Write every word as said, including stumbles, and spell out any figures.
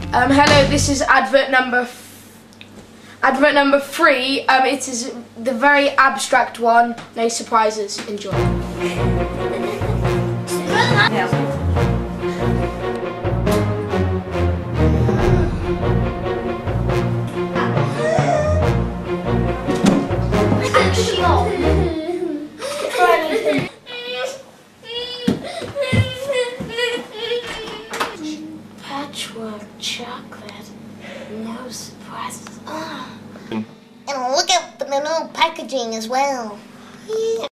Um, hello, this is advert number advert number three. Um, it is the very abstract one. No surprises. Enjoy. Patchwork chocolate, no surprises. Oh. And look at the new packaging as well. Yeah.